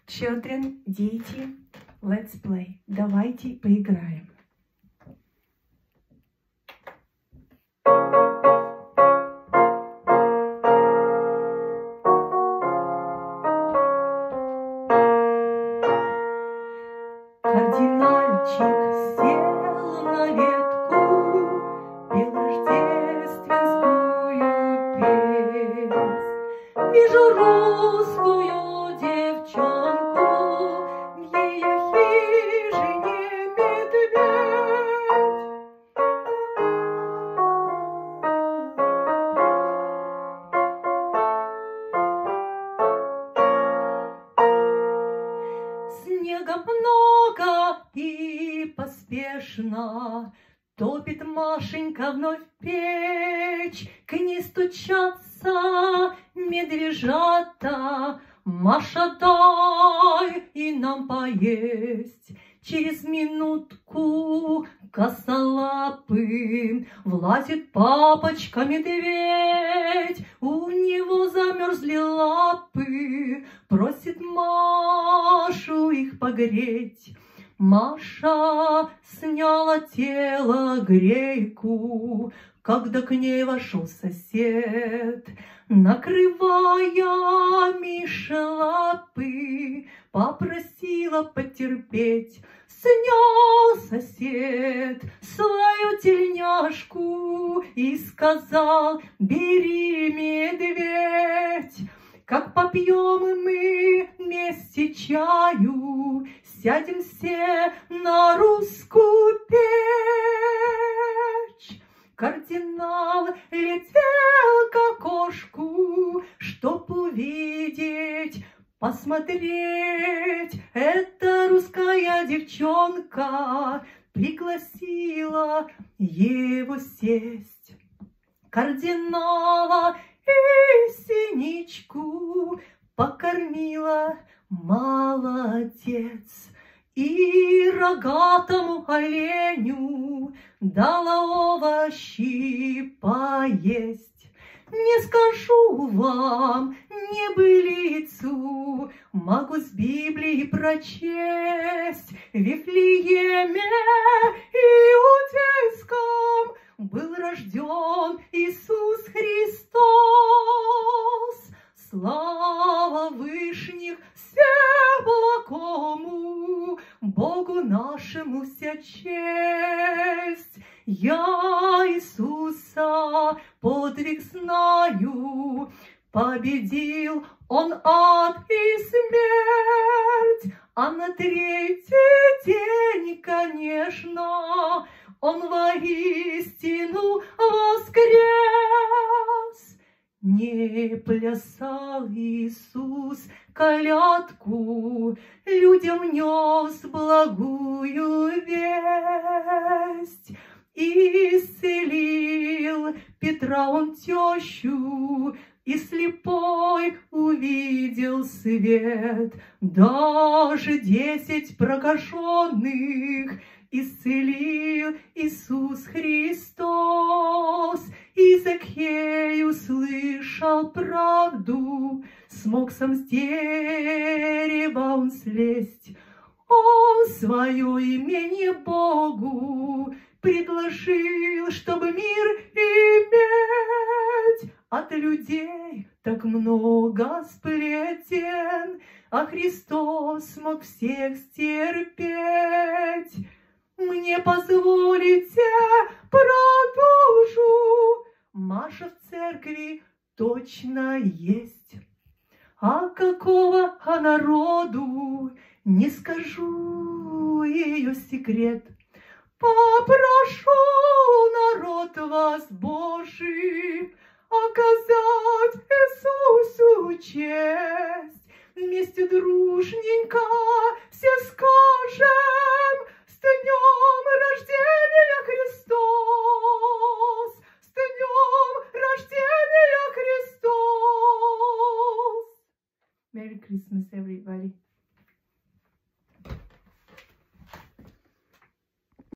Children, дети, let's play. Давайте поиграем. Кардинальчик сел на ветку, пел рождественскую песнь. Вижу русскую девчонку, в ее хижине медведь. Снега много и поспешно топит Машенька вновь печь. К ней стучатся медвежата. Маша, дай и нам поесть. Через минутку косолапый влазит папочка-медведь. У него замерзли лапы, просит Машу их погреть. Маша сняла телогрейку, когда к ней вошел сосед. Накрывая Мише лапы, попросила потерпеть. Снял сосед свою тельняшку и сказал: бери, медведь. Как попьем мы вместе чаю, сядем все на русскую печь. Кардинал летел к окошку, чтоб увидеть, посмотреть. Эта русская девчонка пригласила его сесть. Кардинала и синичку покормила, молодец. И рогатому оленю дала овощи поесть. Не скажу вам небылицу, могу с Библии прочесть. В Вифлееме иудейском был рожден Иисус Христос. Слава вышних всеблакому, Богу нашему вся честь. Я Иисуса подвиг знаю, победил Он ад и смерть, а на третий день, конечно, Он воистину воскрес. Не плясал Иисус колядку, людям нес благую весть. Исцелил Петра он тещу, и слепой увидел свет. Даже 10 прокаженных исцелил Иисус Христос. И Закхей услышал правду, смог сам с дерева он слезть. Он свое имение Богу предложил, чтобы мир иметь. От людей так много сплетен, а Христос смог всех стерпеть. Мне позволите, продолжу. Маша в церкви точно есть. А какого народу, не скажу ее секрет. Попрошу народ вас Божий оказать Иисусу честь. Вместе дружненько